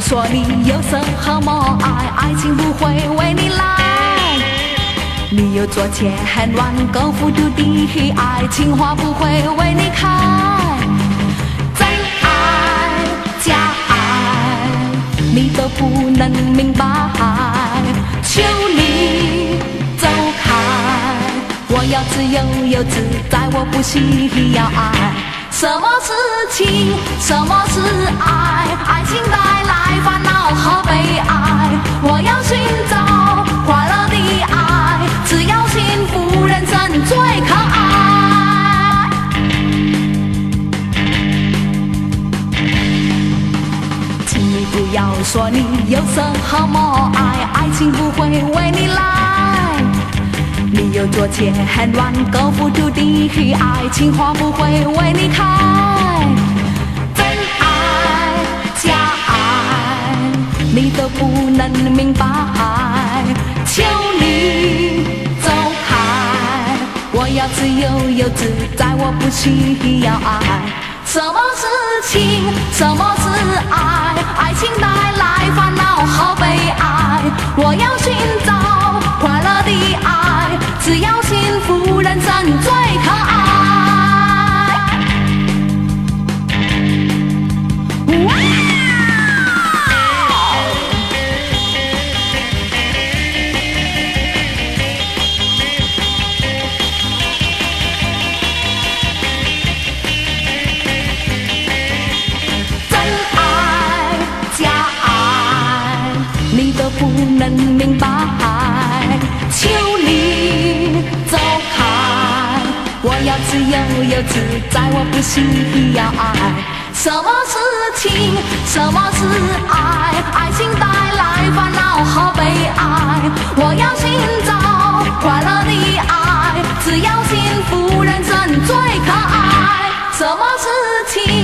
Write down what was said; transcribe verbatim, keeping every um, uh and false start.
说你有什么爱，爱情不会为你来。你有做千万个付出的爱，情花不会为你开。真爱假爱，你都不能明白。求你走开，我要自由又自在，我不需要爱。什么是情？什么是爱？爱情带来烦恼和悲哀。我要寻找快乐的爱，只要幸福人生最可爱。请你不要说你有什么爱，爱情不会为你来。你有做千万个付出的爱，情花不会为你开。真爱假爱，你都不能明白。求你走开，我要自由又自在，我不需要爱。什么是情？什么是爱？爱情带来烦恼和悲哀。我要寻找快乐的爱，只要幸福人生最可爱。哇！真爱假爱，你都不能明白。求你走开，我要自由又自在，我不需要爱。什么是情？什么是爱？爱情带来烦恼和悲哀。我要寻找快乐的爱，只要幸福人生最可爱。什么是情？